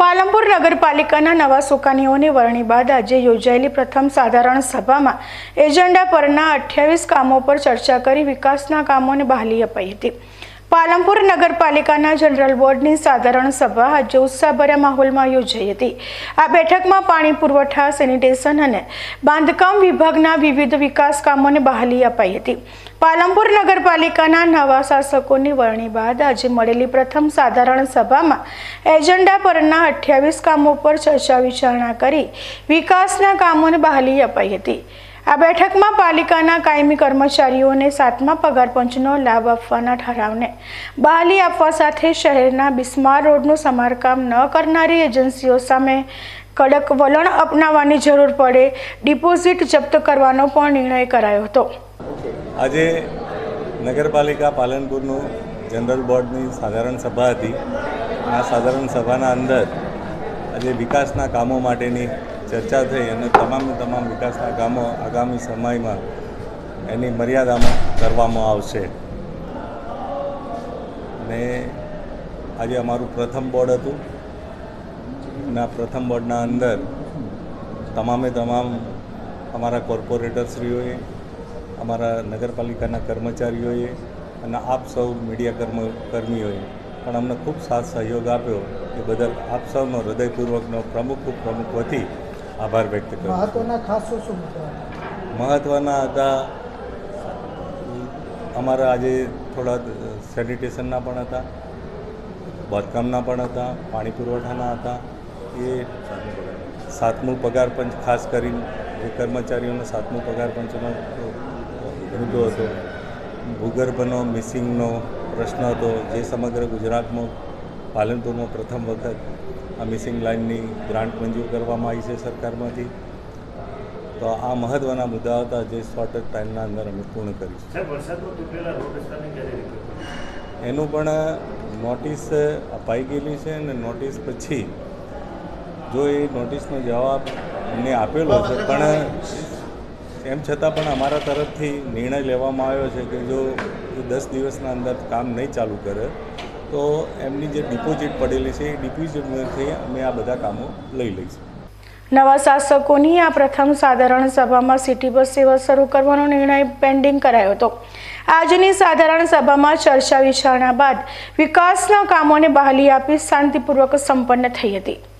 પાલનપુર નગરપાલિકાના નવા સુકાનીઓની વરણી બાદ આજે યોજાયેલી પ્રથમ સાધારણ સભામાં એજન્ડા પરના 28 કામો પર ચર્ચા કરી વિકાસના કામોને બહાલી અપાઈ હતી। પાલનપુર નગરપાલિકાના જનરલ બોર્ડની સાધારણ સભા આજે ઉત્સાહભર્યા માહોલમાં યોજાઈ હતી। આ બેઠકમાં પાણી પુરવઠા, સેનિટેશન અને બાંધકામ વિભાગના વિવિધ વિકાસ કામોને બહાલી અપાઈ હતી। પાલનપુર નગરપાલિકાના નવા શાસકોની વરણી બાદ આજે મળેલી પ્રથમ સાધારણ સભામાં એજન્ડા પરના 28 કામો પર ચર્ચા વિચારણા કરી વિકાસના કામોને બહાલી અપાઈ હતી। આ બેઠકમાં પાલિકાના કાયમી કર્મચારીઓને 7મા પગાર પંચનો લાભ આપવાના ઠરાવને બહાલી આપવા સાથે શહેરના બિસ્માર રોડનું સમારકામ ન કરનારી એજન્સીઓ સામે કડક વલણ અપનાવવાની જરૂર પડે ડિપોઝિટ જપ્ત કરવાનો પણ નિર્ણય કરાયો હતો। આજે નગરપાલિકા પાલનપુરનું જનરલ બોર્ડની સાધારણ સભા હતી। આ સાધારણ સભાના અંદર આજે વિકાસના કામો માટેની ચર્ચા થઈ અને તમામ વિકાસના કામો આગામી સમયમાં એની મર્યાદામાં કરવામાં આવશે। અને આજે અમારું પ્રથમ બોર્ડ હતું અને આ પ્રથમ બોર્ડના અંદર તમામ અમારા કોર્પોરેટરશ્રીઓએ, અમારા નગરપાલિકાના કર્મચારીઓએ અને આપ સૌ મીડિયા કર્મીઓએ પણ અમને ખૂબ સાથ સહયોગ આપ્યો। એ બદલ આપ સૌનો હૃદયપૂર્વકનો પ્રમુખ વતી આભાર વ્યક્ત કરું। મહત્વના ખાસ શું મહત્વના હતા અમારા આજે થોડા સેનિટેશનના પણ હતા, બાંધકામના પણ હતા, પાણી પુરવઠાના હતા। એ 7મું પગાર પંચ ખાસ કરીને જે કર્મચારીઓને 7મું પગાર પંચનો મુદ્દો હતો। ભૂગર્ભનો મિસિંગનો પ્રશ્ન હતો, જે સમગ્ર ગુજરાતમાં પાલનપુરમાં પ્રથમ વખત આ મિસિંગ લાઇનની ગ્રાન્ટ મંજૂર કરવામાં આવી છે સરકારમાંથી। તો આ મહત્ત્વના મુદ્દા હતા જે શોર્ટ ટાઈમના અંદર અમે પૂર્ણ કરીશું। એનું પણ નોટિસ અપાઈ ગયેલી છે અને નોટિસ પછી જો એ નોટિસનો જવાબ અમને આપેલો છે, પણ એમ છતાં પણ અમારા તરફથી નિર્ણય લેવામાં આવ્યો છે કે જો એ 10 દિવસના અંદર કામ નહીં ચાલુ કરે તો એમની જે ડિપોઝિટ પડેલી છે એ ડિપોઝિટમાંથી અમે આ બધા કામો લઈ લઈશું। નવા શાસકોની આ પ્રથમ સાધારણ સભામાં સિટી બસ સેવા શરૂ કરવાનો નિર્ણય પેન્ડિંગ કરાયો હતો। આજની સાધારણ સભામાં ચર્ચા વિચારણા બાદ વિકાસના કામોને બહાલી આપી શાંતિપૂર્વક સંપન્ન થઈ હતી।